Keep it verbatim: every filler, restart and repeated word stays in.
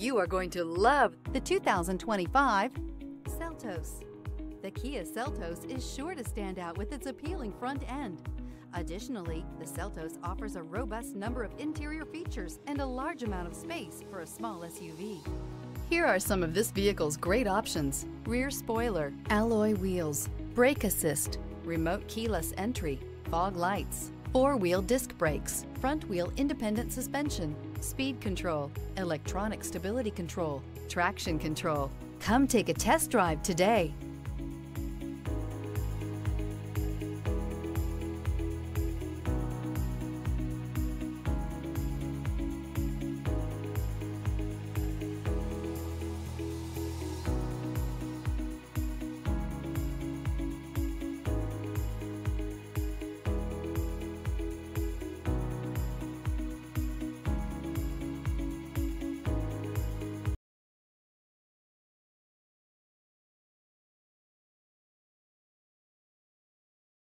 You are going to love the two thousand twenty-five Seltos. The Kia Seltos is sure to stand out with its appealing front end. Additionally, the Seltos offers a robust number of interior features and a large amount of space for a small S U V. Here are some of this vehicle's great options: rear spoiler, alloy wheels, brake assist, remote keyless entry, fog lights, four-wheel disc brakes, front-wheel independent suspension, speed control, electronic stability control, traction control. Come take a test drive today.